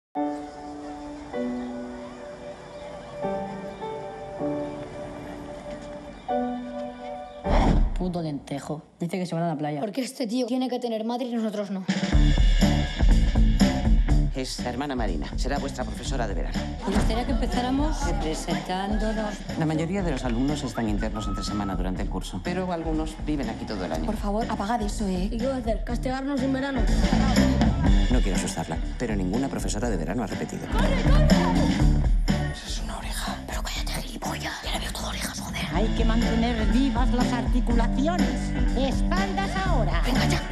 Puto lentejo. Dice que se van a la playa. Porque este tío tiene que tener madre y nosotros no. Es la hermana Marina. Será vuestra profesora de verano. Me gustaría que empezáramos presentándonos. La mayoría de los alumnos están internos entre semana durante el curso, pero algunos viven aquí todo el año. Por favor, apagad eso, ¿eh? ¿Y qué va a hacer? ¿Castigarnos en verano? No quiero asustarla, pero ninguna profesora de verano ha repetido. ¡Corre, corre! Eso es una oreja. Pero cállate, gilipollas. Ya le veo todo orejas, joder. Hay que mantener vivas las articulaciones. Espaldas ahora. Venga, ya.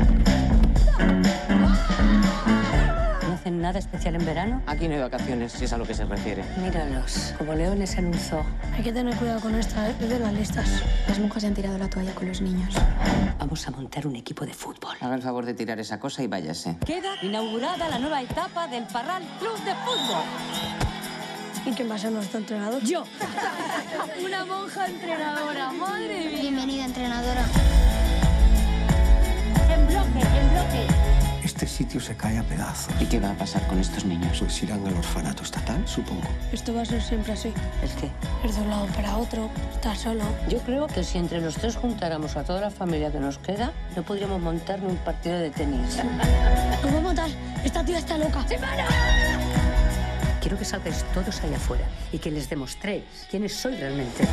¿No hacen nada especial en verano? Aquí no hay vacaciones, si es a lo que se refiere. Míralos, como leones en un zoo. Hay que tener cuidado con esta, ¿eh? Es de las listas. Las monjas ya han tirado la toalla con los niños. Vamos a montar un equipo de fútbol. Haga el favor de tirar esa cosa y váyase. Queda inaugurada la nueva etapa del Parral Club de Fútbol. ¿Y quién va a ser nuestro entrenador? ¡Yo! Una monja entrenadora, madre mía. Bienvenida, entrenadora. En bloque. Este sitio se cae a pedazos. ¿Y qué va a pasar con estos niños? Pues irán al orfanato estatal, supongo. Esto va a ser siempre así. ¿El qué? Ir de un lado para otro, estar solo. Yo creo que si entre los tres juntáramos a toda la familia que nos queda, no podríamos montar ni un partido de tenis. ¡Nos va a matar! ¡Esta tía está loca! Quiero que salgáis todos allá afuera y que les demostréis quiénes sois realmente.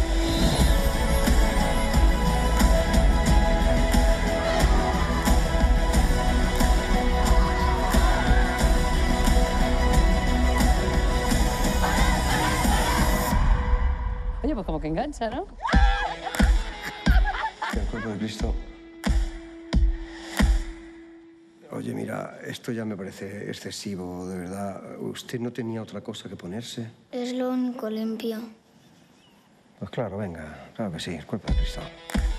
Oye, pues como que engancha, ¿no? El cuerpo de Cristo. Oye, mira, esto ya me parece excesivo, de verdad. ¿Usted no tenía otra cosa que ponerse? Es lo único limpio. Pues claro, venga, claro que sí, el cuerpo de Cristo.